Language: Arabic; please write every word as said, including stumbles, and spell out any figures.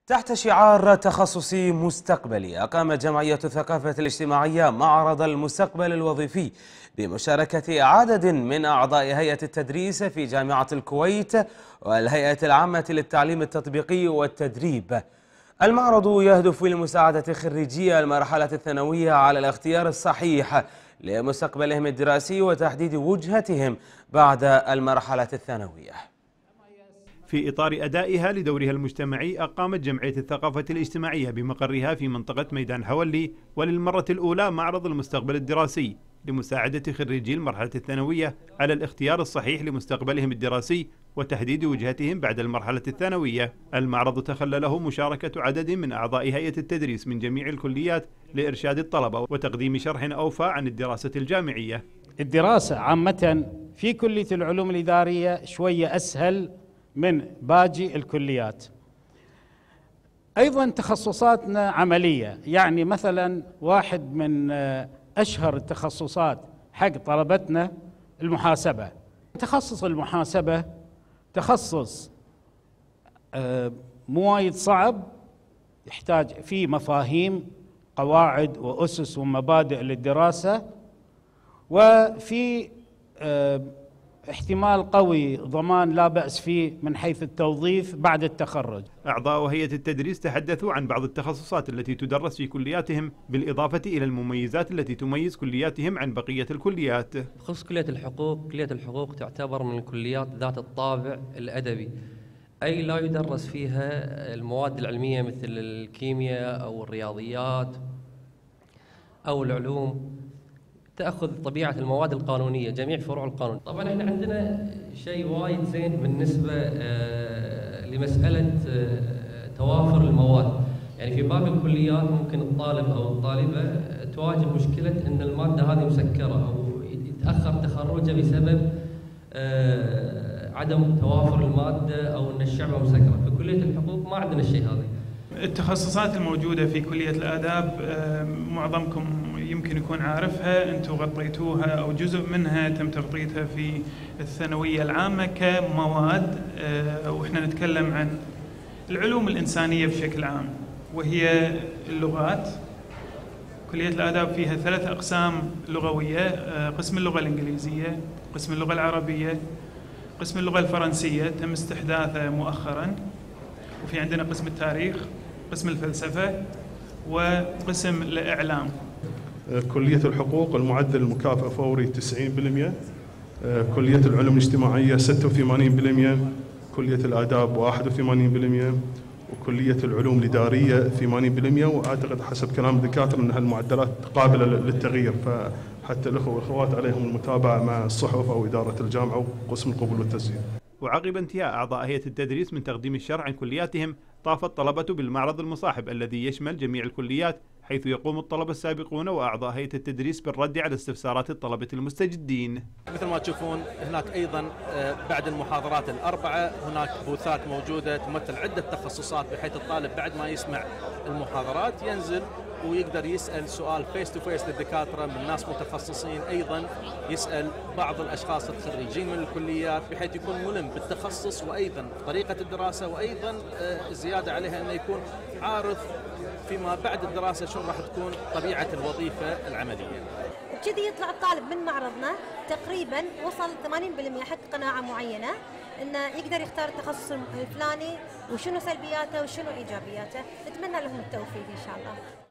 تحت شعار تخصصي مستقبلي، أقامت جمعية الثقافة الاجتماعية معرض المستقبل الوظيفي بمشاركة عدد من أعضاء هيئة التدريس في جامعة الكويت والهيئة العامة للتعليم التطبيقي والتدريب. المعرض يهدف لمساعدة خريجي المرحلة الثانوية على الاختيار الصحيح لمستقبلهم الدراسي وتحديد وجهتهم بعد المرحلة الثانوية. في إطار أدائها لدورها المجتمعي، أقامت جمعية الثقافة الاجتماعية بمقرها في منطقة ميدان حولي وللمرة الأولى معرض المستقبل الدراسي لمساعدة خريجي المرحلة الثانوية على الاختيار الصحيح لمستقبلهم الدراسي وتحديد وجهتهم بعد المرحلة الثانوية. المعرض تخلله مشاركة عدد من أعضاء هيئة التدريس من جميع الكليات لإرشاد الطلبة وتقديم شرح أوفى عن الدراسة الجامعية. الدراسة عامة في كلية العلوم الإدارية شوية أسهل من باقي الكليات. أيضا تخصصاتنا عملية، يعني مثلا واحد من أشهر التخصصات حق طلبتنا المحاسبة. تخصص المحاسبة تخصص مو وايد صعب، يحتاج فيه مفاهيم، قواعد وأسس ومبادئ للدراسة، وفي احتمال قوي ضمان لا بأس فيه من حيث التوظيف بعد التخرج. أعضاء هيئة التدريس تحدثوا عن بعض التخصصات التي تدرس في كلياتهم، بالإضافة إلى المميزات التي تميز كلياتهم عن بقية الكليات. بخصوص كلية الحقوق، كلية الحقوق تعتبر من الكليات ذات الطابع الأدبي، أي لا يدرس فيها المواد العلمية مثل الكيمياء أو الرياضيات أو العلوم، تأخذ طبيعة المواد القانونية، جميع فروع القانون. طبعا احنا عندنا شيء وايد زين بالنسبة آه لمسألة آه توافر المواد. يعني في باقي الكليات ممكن الطالب أو الطالبة تواجه مشكلة أن المادة هذه مسكرة أو يتأخر تخرجه بسبب آه عدم توافر المادة أو أن الشعبة مسكرة. في كلية الحقوق ما عندنا الشيء هذا. التخصصات الموجودة في كلية الآداب معظمكم يمكن يكون عارفها، أنتم غطيتوها أو جزء منها تم تغطيتها في الثانوية العامة كمواد، وإحنا نتكلم عن العلوم الإنسانية بشكل عام وهي اللغات. كلية الآداب فيها ثلاث أقسام لغوية: قسم اللغة الإنجليزية، قسم اللغة العربية، قسم اللغة الفرنسية تم استحداثه مؤخراً، وفي عندنا قسم التاريخ، قسم الفلسفة، وقسم الإعلام. كلية الحقوق المعدل المكافأة فوري تسعين بالمئة، كلية العلوم الاجتماعية ستة وثمانين بالمئة، كلية الآداب واحد وثمانين بالمئة، وكلية العلوم الإدارية ثمانين بالمئة. وأعتقد حسب كلام الدكاترة أن هالمعدلات قابلة للتغيير، فحتى الأخوة والأخوات عليهم المتابعة مع الصحف أو إدارة الجامعة وقسم القبول والتسجيل. وعقب انتهاء أعضاء هيئة التدريس من تقديم الشرح عن كلياتهم، طاف الطلبة بالمعرض المصاحب الذي يشمل جميع الكليات، حيث يقوم الطلبة السابقون وأعضاء هيئة التدريس بالرد على استفسارات الطلبة المستجدين. مثل ما تشوفون هناك أيضا بعد المحاضرات الأربعة هناك بوثات موجودة تمثل عدة تخصصات، بحيث الطالب بعد ما يسمع المحاضرات ينزل ويقدر يسأل سؤال فيس تو فيس للدكاترة من ناس متخصصين، أيضا يسأل بعض الأشخاص الخريجين من الكليات، بحيث يكون ملم بالتخصص وأيضا طريقة الدراسة، وأيضا زيادة عليها أنه يكون عارف فيما بعد الدراسة شو راح تكون طبيعة الوظيفة العملية. بكذي يطلع الطالب من معرضنا تقريبا وصل ثمانين بالمئة حق قناعة معينة انه يقدر يختار التخصص الفلاني وشنو سلبياته وشنو ايجابياته. نتمنى لهم التوفيق ان شاء الله.